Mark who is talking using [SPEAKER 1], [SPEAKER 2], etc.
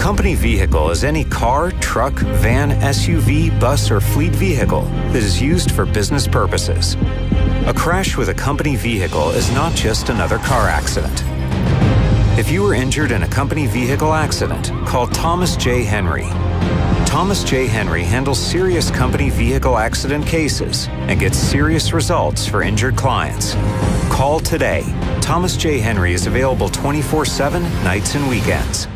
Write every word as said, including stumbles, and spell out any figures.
[SPEAKER 1] company vehicle is any car, truck, van, S U V, bus, or fleet vehicle that is used for business purposes. A crash with a company vehicle is not just another car accident. If you were injured in a company vehicle accident, call Thomas J. Henry. Thomas J. Henry handles serious company vehicle accident cases and gets serious results for injured clients. Call today. Thomas J. Henry is available twenty-four seven, nights and weekends.